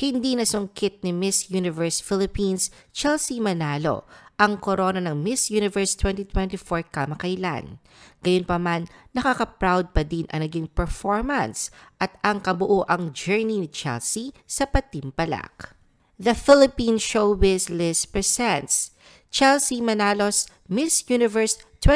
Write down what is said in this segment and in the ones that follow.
Hindi nasungkit ni Miss Universe Philippines Chelsea Manalo ang korona ng Miss Universe 2024 kamakailan. Gayunpaman, nakaka-proud pa din ang naging performance at ang kabuoang journey ni Chelsea sa patimpalak. The Philippine Showbiz List presents Chelsea Manalo's Miss Universe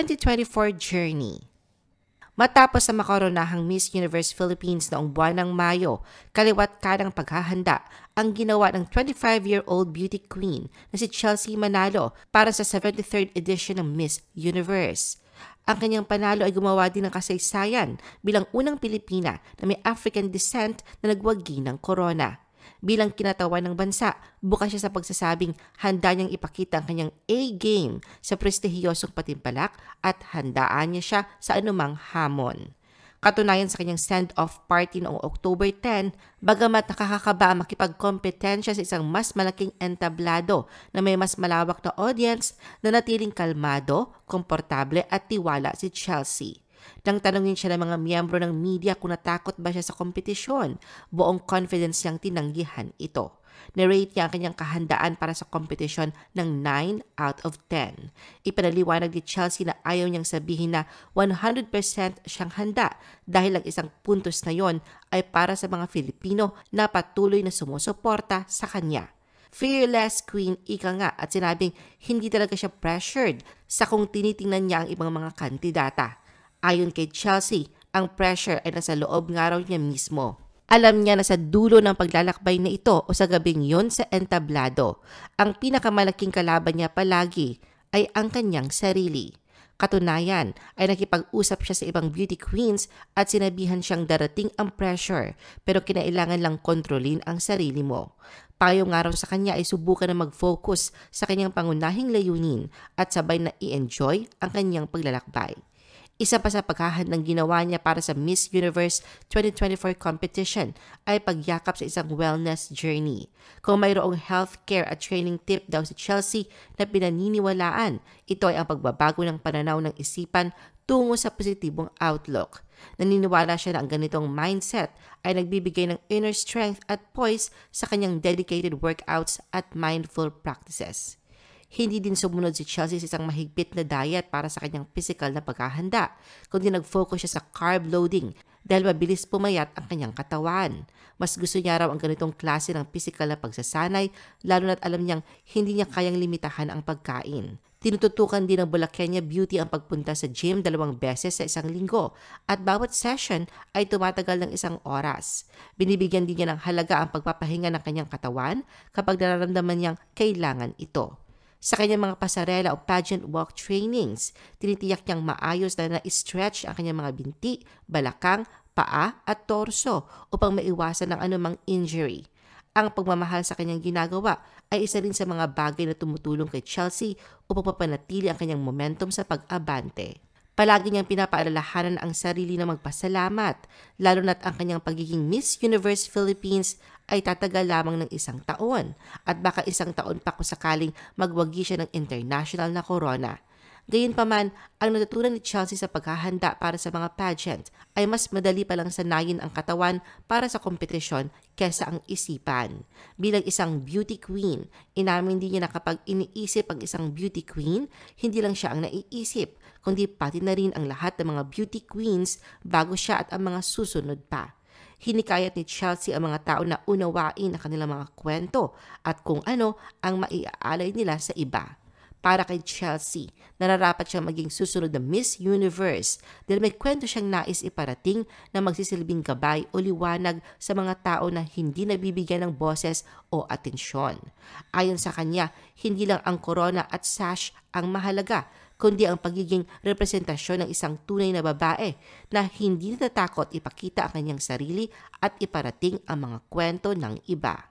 2024 Journey. Matapos sa makaronahang Miss Universe Philippines noong buwan ng Mayo, kaliwat kanang paghahanda ang ginawa ng 25-year-old beauty queen na si Chelsea Manalo para sa 73rd edition ng Miss Universe. Ang kanyang panalo ay gumawa din ng kasaysayan bilang unang Pilipina na may African descent na nagwagi ng corona. Bilang kinatawan ng bansa, bukas siya sa pagsasabing handa niyang ipakita ang kanyang A-game sa prestihiyosong patimpalak at handaan niya siya sa anumang hamon. Katunayan sa kanyang send-off party noong October 10, bagamat nakakakaba ang makipagkompetensya sa isang mas malaking entablado na may mas malawak na audience, nanatiling kalmado, komportable at tiwala si Chelsea. Nang tanungin siya ng mga miyembro ng media kung natakot ba siya sa kompetisyon, buong confidence niyang tinanggihan ito. Narate niya ang kanyang kahandaan para sa kompetisyon ng 9 out of 10. Ipanaliwanag ni Chelsea na ayaw niyang sabihin na 100% siyang handa dahil ang isang puntos na yon ay para sa mga Filipino na patuloy na sumusuporta sa kanya. Fearless Queen ika nga at sinabing hindi talaga siya pressured sa kung tinitingnan niya ang ibang mga kandidata. Ayon kay Chelsea, ang pressure ay nasa loob nga raw niya mismo. Alam niya na sa dulo ng paglalakbay na ito o sa gabing yon sa entablado, ang pinakamalaking kalaban niya palagi ay ang kanyang sarili. Katunayan ay nakipag-usap siya sa ibang beauty queens at sinabihan siyang darating ang pressure pero kinailangan lang kontrolin ang sarili mo. Payo nga raw sa kanya ay subukan na mag-focus sa kanyang pangunahing layunin at sabay na i-enjoy ang kanyang paglalakbay. Isa pa sa paghahandang ginawa niya para sa Miss Universe 2024 competition ay pagyakap sa isang wellness journey. Kung mayroong healthcare at training tip daw si Chelsea na pinaniniwalaan, ito ay ang pagbabago ng pananaw ng isipan tungo sa positibong outlook. Naniniwala siya na ang ganitong mindset ay nagbibigay ng inner strength at poise sa kanyang dedicated workouts at mindful practices. Hindi din sumunod si Chelsea sa isang mahigpit na diet para sa kanyang physical na paghahanda, kundi nag-focus siya sa carb loading dahil mabilis pumayat ang kanyang katawan. Mas gusto niya raw ang ganitong klase ng physical na pagsasanay, lalo na't alam niyang hindi niya kayang limitahan ang pagkain. Tinututukan din ng Bulakenyo Beauty ang pagpunta sa gym 2 beses sa isang linggo at bawat session ay tumatagal ng 1 oras. Binibigyan din niya ng halaga ang pagpapahinga ng kanyang katawan kapag nararamdaman niyang kailangan ito. Sa kanyang mga pasarela o pageant walk trainings, tinitiyak niyang maayos na na-stretch ang kanyang mga binti, balakang, paa at torso upang maiwasan ng anumang injury. Ang pagmamahal sa kanyang ginagawa ay isa rin sa mga bagay na tumutulong kay Chelsea upang mapanatili ang kanyang momentum sa pag-abante. Palagi niyang pinapaalalahanan ang sarili na magpasalamat, lalo na't ang kanyang pagiging Miss Universe Philippines ay tatagal lamang ng 1 taon at baka 1 taon pa kung sakaling magwagi siya ng international na corona. Gayunpaman, ang natutunan ni Chelsea sa paghahanda para sa mga pageant ay mas madali palang sanayin ang katawan para sa kompetisyon kesa ang isipan. Bilang isang beauty queen, inamin din niya na kapag iniisip ang isang beauty queen, hindi lang siya ang naiisip, kundi pati na rin ang lahat ng mga beauty queens bago siya at ang mga susunod pa. Hinikayat ni Chelsea ang mga tao na unawain ang kanilang mga kwento at kung ano ang maiaalay nila sa iba. Para kay Chelsea, nararapat siyang maging susunod na Miss Universe dahil may kwento siyang nais iparating na magsisilbing gabay o liwanag sa mga tao na hindi nabibigyan ng boses o atensyon. Ayon sa kanya, hindi lang ang corona at sash ang mahalaga, kundi ang pagiging representasyon ng isang tunay na babae na hindi natatakot ipakita ang kanyang sarili at iparating ang mga kwento ng iba.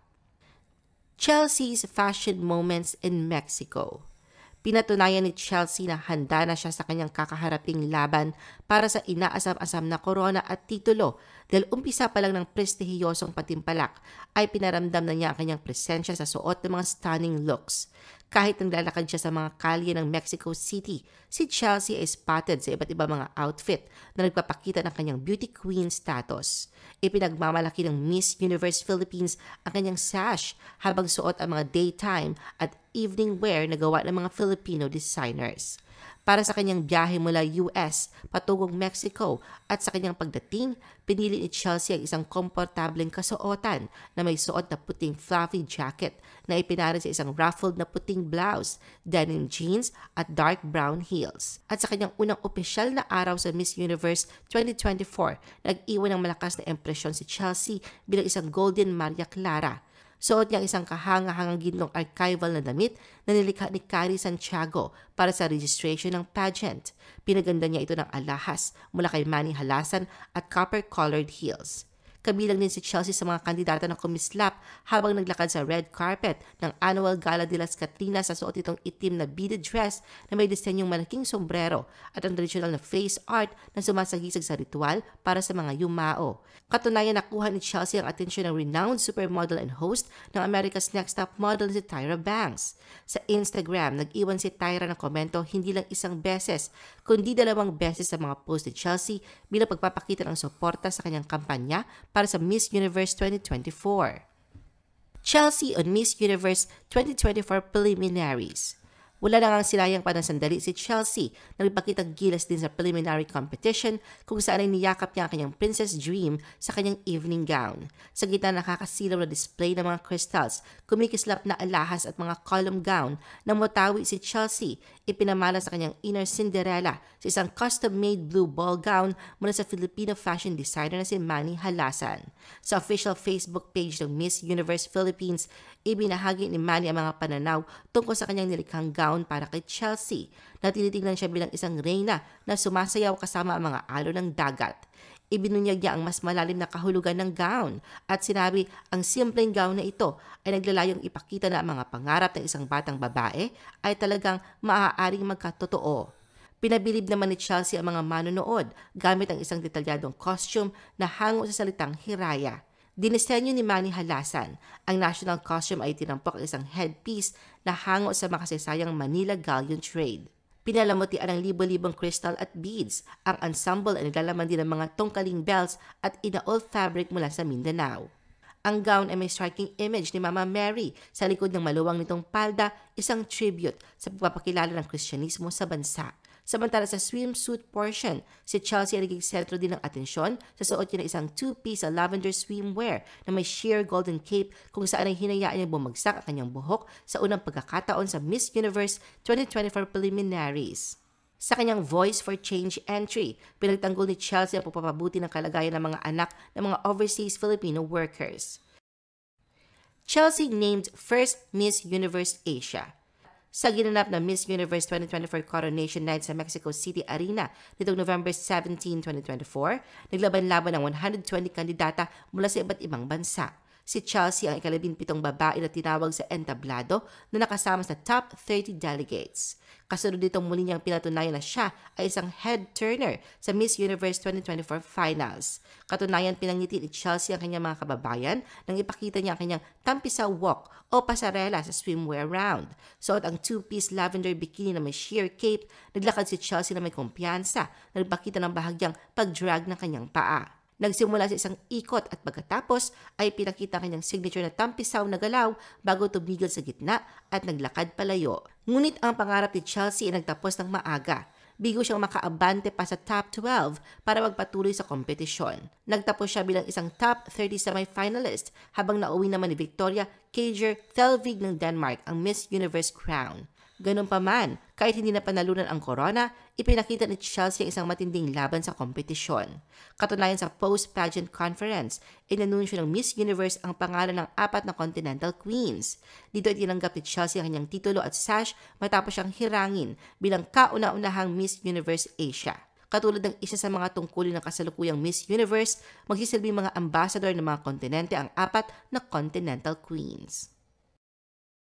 Chelsea's fashion moments in Mexico. Pinatunayan ni Chelsea na handa na siya sa kanyang kakaharaping laban para sa inaasam-asam na korona at titulo dahil umpisa pa lang ng prestihiyosong patimpalak ay pinaramdam na niya ang kanyang presensya sa suot ng mga stunning looks. Kahit naglalakad siya sa mga kalye ng Mexico City, si Chelsea ay spotted sa iba't ibang mga outfit na nagpapakita ng kanyang beauty queen status. Ipinagmamalaki ng Miss Universe Philippines ang kanyang sash habang suot ang mga daytime at evening wear na gawa ng mga Filipino designers. Para sa kanyang biyahe mula US patungong Mexico at sa kanyang pagdating, pinili ni Chelsea ang isang komportableng kasuotan na may suot na puting fluffy jacket na ipinara sa isang ruffled na puting blouse, denim jeans at dark brown heels. At sa kanyang unang opisyal na araw sa Miss Universe 2024, nag-iwan ng malakas na impresyon si Chelsea bilang isang Golden Maria Clara. Suot niya ang isang kahanga-hangang ginong archival na damit na nilikha ni Carrie Santiago para sa registration ng pageant. Pinaganda niya ito ng alahas mula kay Manny Halasan at copper-colored heels. Kabilang din si Chelsea sa mga kandidata na kumislap habang naglakad sa red carpet ng Annual Gala de las Catrinas sa suot itong itim na beaded dress na may disenyong malaking sombrero at ang traditional na face art na sumasagisag sa ritual para sa mga yumao. Katunayan nakuha ni Chelsea ang atensyon ng renowned supermodel and host ng America's Next Top Model si Tyra Banks. Sa Instagram, nag-iwan si Tyra ng komento hindi lang isang beses, kundi 2 beses sa mga post ni Chelsea bilang pagpapakita ng suporta sa kanyang kampanya para sa Miss Universe 2024. Chelsea on Miss Universe 2024 preliminaries. Wala na ngang sinayang pa ng sandali si Chelsea na nagpakitang gilas din sa preliminary competition kung saan ay niyakap niya ang kanyang princess dream sa kanyang evening gown. Sa gitna ng nakakasilaw na display ng mga crystals, kumikislap na alahas at mga column gown na mutawi si Chelsea, ipinamala sa kanyang inner Cinderella sa isang custom-made blue ball gown mula sa Filipino fashion designer na si Manny Halasan. Sa official Facebook page ng Miss Universe Philippines, ibinahagi ni Manny ang mga pananaw tungkol sa kanyang nilikhang gown para kay Chelsea na tinitingnan siya bilang isang reyna na sumasayaw kasama ang mga alon ng dagat. Ibinunyag niya ang mas malalim na kahulugan ng gown at sinabi ang simpleng gown na ito ay naglalayong ipakita na ang mga pangarap ng isang batang babae ay talagang maaaring magkatotoo. Pinabilib naman ni Chelsea ang mga manonood gamit ang isang detalyadong costume na hango sa salitang hiraya. Dinisenyo ni Manny Halasan, ang national costume ay tinampok ang isang headpiece na hango sa makasaysayang Manila Galleon trade. Pinalamutian ng libo-libong crystal at beads. Ang ensemble ay naglalaman din ng mga tongkaling bells at inaol fabric mula sa Mindanao. Ang gown ay may striking image ni Mama Mary sa likod ng maluwang nitong palda, isang tribute sa pagpapakilala ng Kristyanismo sa bansa. Samantala sa swimsuit portion, si Chelsea ay naging sentro din ng atensyon sa suot niya ng isang 2-piece lavender swimwear na may sheer golden cape kung saan ay hinayaan niya bumagsak ang kanyang buhok sa unang pagkakataon sa Miss Universe 2024 preliminaries. Sa kanyang Voice for Change entry, pinagtanggol ni Chelsea ang pagpapabuti ng kalagayan ng mga anak ng mga overseas Filipino workers. Chelsea named first Miss Universe Asia. Sa ginanap na Miss Universe 2024 Coronation Night sa Mexico City Arena nitong November 17, 2024, naglaban-laban ang 120 kandidata mula sa iba't ibang bansa. Si Chelsea ang ika-17 babae na tinawag sa entablado na nakasama sa top 30 delegates. Kasunod ditong muli niyang pinatunayan na siya ay isang head-turner sa Miss Universe 2024 Finals. Katunayan, pinangiti ni Chelsea ang kanyang mga kababayan nang ipakita niya ang kanyang tampisaw walk o pasarela sa swimwear round. Suot ang 2-piece lavender bikini na may sheer cape, naglakad si Chelsea na may kumpiyansa na nagpakita ng bahagyang pag-drag ng kanyang paa. Nagsimula sa isang ikot at pagkatapos ay pinakita kanyang signature na tampisaw na galaw bago tumigil sa gitna at naglakad palayo. Ngunit ang pangarap ni Chelsea ay nagtapos ng maaga. Bigo siyang makaabante pa sa top 12 para magpatuloy sa kompetisyon. Nagtapos siya bilang isang top 30 semi-finalist habang nauwi naman ni Victoria Kjaer Thelvig ng Denmark ang Miss Universe crown. Ganun pa man, kahit hindi na panalunan ang corona, ipinakita ni Chelsea ang isang matinding laban sa kompetisyon. Katunayan sa post-pageant conference, inanunsyo ng Miss Universe ang pangalan ng 4 na continental queens. Dito ay tinanggap ni Chelsea ang kanyang titulo at sash matapos siyang hirangin bilang kauna-unahang Miss Universe Asia. Katulad ng isa sa mga tungkulin ng kasalukuyang Miss Universe, magsisilbing mga ambassador ng mga kontinente ang 4 na continental queens.